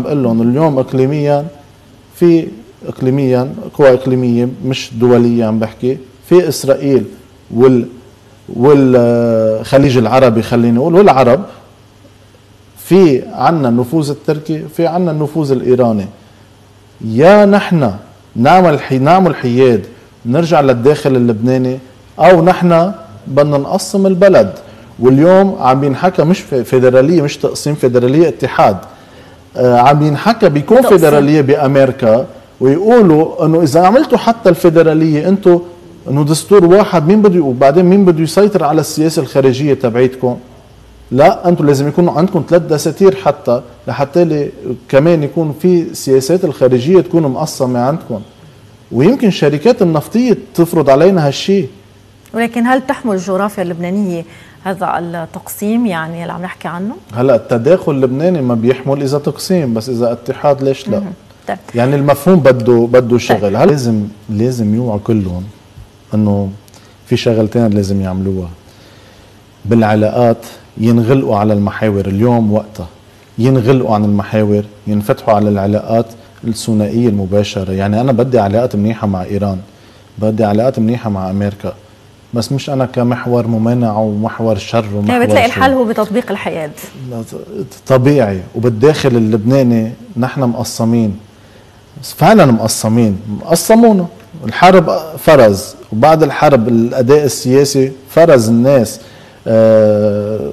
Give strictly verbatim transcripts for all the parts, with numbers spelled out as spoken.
بقول لهم اليوم اقليميا في اقليميا قوى اقليميه مش دوليه، عم بحكي في اسرائيل وال والخليج العربي خليني اقول والعرب، في عنا النفوذ التركي، في عنا النفوذ الايراني. يا نحن نعمل حي نعمل حياد نرجع للداخل اللبناني، او نحن بدنا نقسم البلد. واليوم عم ينحكى مش فيدراليه، مش تقسيم، فيدراليه اتحاد. آه عم ينحكى بيكون فيدراليه بامريكا، ويقولوا انه اذا عملتوا حتى الفيدراليه انتم انه دستور واحد، مين بده وبعدين مين بده يسيطر على السياسه الخارجيه تبعيتكم؟ لا، انتم لازم يكون عندكم ثلاث دساتير حتى لحتى كمان يكون في سياسات الخارجيه تكون مقسمه عندكم. ويمكن الشركات النفطيه تفرض علينا هالشيء. ولكن هل تحمل الجغرافيا اللبنانيه هذا التقسيم يعني اللي عم نحكي عنه؟ هلا التداخل اللبناني ما بيحمل اذا تقسيم، بس اذا اتحاد ليش لا؟ طيب. يعني المفهوم بده بده شغل. هل لازم لازم يوعوا كلهم انه في شغلتين لازم يعملوها بالعلاقات، ينغلقوا على المحاور اليوم وقتها، ينغلقوا عن المحاور، ينفتحوا على العلاقات الثنائيه المباشره. يعني انا بدي علاقات منيحه مع ايران، بدي علاقات منيحه مع امريكا، بس مش انا كمحور ممانعه ومحور شر ومحور يعني بتلاقي الحل هو بتطبيق الحياد طبيعي. وبالداخل اللبناني نحن مقسمين، فعلا مقسمين، مقسمونا. الحرب فرز، وبعد الحرب الاداء السياسي فرز الناس. آه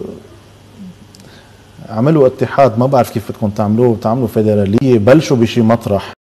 عملوا اتحاد، ما بعرف كيف بدكم تعملوه، تعملوا فيدراليه، بلشوا بشي مطرح.